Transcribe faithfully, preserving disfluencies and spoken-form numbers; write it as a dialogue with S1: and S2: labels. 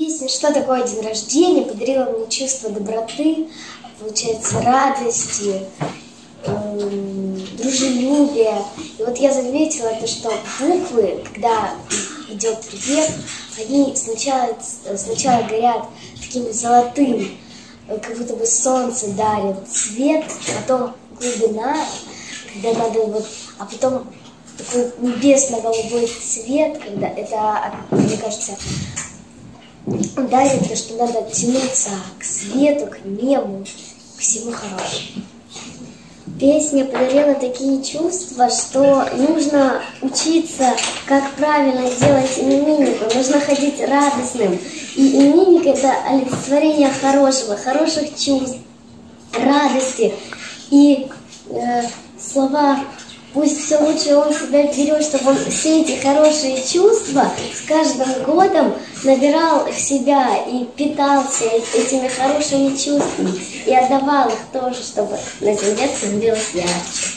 S1: Песня «Что такое день рождения» подарила мне чувство доброты, получается, радости, эм, дружелюбия. И вот я заметила, то, что буквы, когда идет припев, они сначала, сначала горят таким золотым, как будто бы солнце дарит цвет, потом глубина, когда надо вот, а потом такой небесно-голубой цвет, когда это, мне кажется, дарит то, что надо тянуться к свету, к небу, к всему хорошему.
S2: Песня подарила такие чувства, что нужно учиться, как правильно делать имениннику. Нужно ходить радостным. И именинник — это олицетворение хорошего, хороших чувств, радости. И э, слова «пусть все лучше он себя берет», чтобы он все эти хорошие чувства с каждым годом набирал в себя и питался этими хорошими чувствами и отдавал их тоже, чтобы на земле становилось ярче.